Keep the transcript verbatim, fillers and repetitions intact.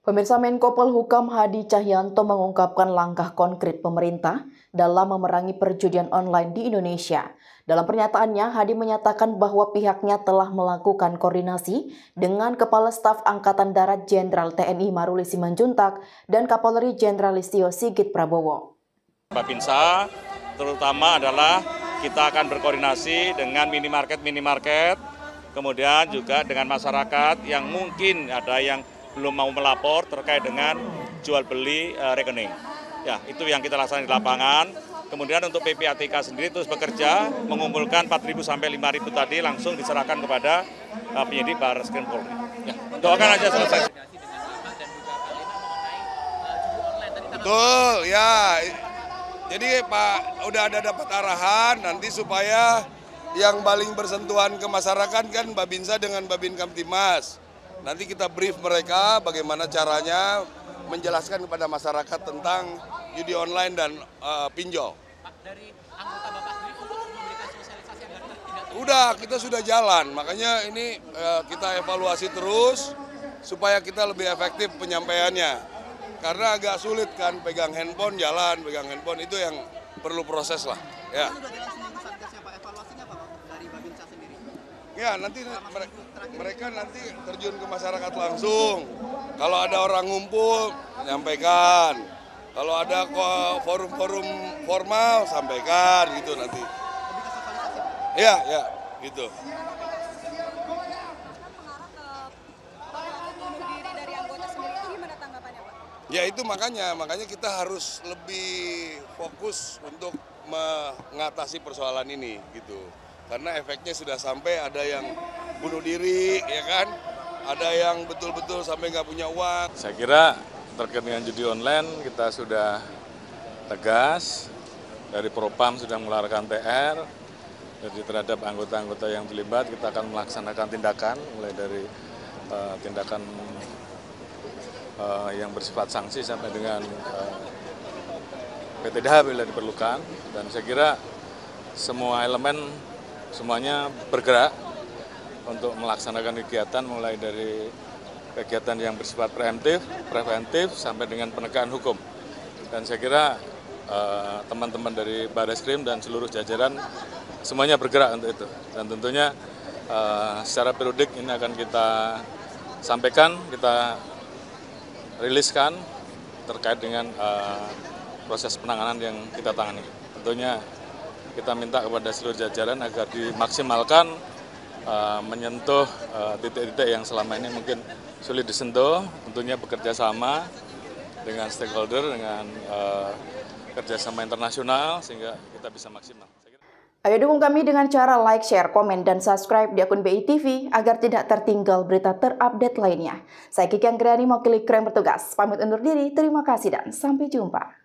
Pemirsa, Menko Polhukam Hadi Cahyanto mengungkapkan langkah konkret pemerintah dalam memerangi perjudian online di Indonesia. Dalam pernyataannya, Hadi menyatakan bahwa pihaknya telah melakukan koordinasi dengan Kepala Staf Angkatan Darat Jenderal T N I Maruli Simanjuntak dan Kapolri Jenderal Listio Sigit Prabowo. Babinsa terutama adalah kita akan berkoordinasi dengan minimarket-minimarket, kemudian juga dengan masyarakat yang mungkin ada yang belum mau melapor terkait dengan jual beli uh, rekening. Ya, itu yang kita laksanakan di lapangan. Kemudian untuk P P A T K sendiri terus bekerja mengumpulkan empat ribu sampai lima ribu tadi langsung diserahkan kepada uh, penyidik Barreskrim Polri. Ya, doakan aja selesai. Betul, ya. Jadi Pak udah ada dapat arahan nanti supaya yang paling bersentuhan ke masyarakat kan Babinsa dengan Babin Kamtimas. Nanti kita brief mereka bagaimana caranya menjelaskan kepada masyarakat tentang judi online dan uh, pinjol. Pak, dari anggota Bapak sendiri untuk memberikan sosialisasi agar tidak... Udah, kita sudah jalan. Makanya ini uh, kita evaluasi terus supaya kita lebih efektif penyampaiannya. Karena agak sulit kan pegang handphone jalan, pegang handphone itu yang perlu proses lah. Ya. Sudah jalan seminggu Satgasnya Pak, evaluasinya apa Pak dari Babinsa sendiri? Ya, nanti mereka nanti terjun ke masyarakat langsung. Kalau ada orang ngumpul, menyampaikan. Kalau ada forum-forum formal, sampaikan gitu nanti. Lebih ke sosialisasi Pak? Iya, ya, gitu. Ya itu makanya, makanya kita harus lebih fokus untuk mengatasi persoalan ini gitu. Karena efeknya sudah sampai ada yang bunuh diri, ya kan? Ada yang betul-betul sampai nggak punya uang. Saya kira terkait dengan judi online kita sudah tegas, dari Propam sudah mengeluarkan T R, jadi terhadap anggota-anggota yang terlibat kita akan melaksanakan tindakan, mulai dari uh, tindakan uh, yang bersifat sanksi sampai dengan uh, P T D H bila diperlukan, dan saya kira semua elemen semuanya bergerak untuk melaksanakan kegiatan mulai dari kegiatan yang bersifat preemptif, preventif sampai dengan penegakan hukum. Dan saya kira teman-teman uh, dari Barreskrim dan seluruh jajaran semuanya bergerak untuk itu. Dan tentunya uh, secara periodik ini akan kita sampaikan, kita riliskan terkait dengan uh, proses penanganan yang kita tangani. Tentunya kita minta kepada seluruh jajaran agar dimaksimalkan uh, menyentuh titik-titik uh, yang selama ini mungkin sulit disentuh, tentunya bekerja sama dengan stakeholder, dengan uh, kerjasama internasional sehingga kita bisa maksimal. Ayo dukung kami dengan cara like, share, komen, dan subscribe di akun B I T V agar tidak tertinggal berita terupdate lainnya. Saya Kiki Anggrani, mewakili kru yang bertugas. Pamit undur diri, terima kasih dan sampai jumpa.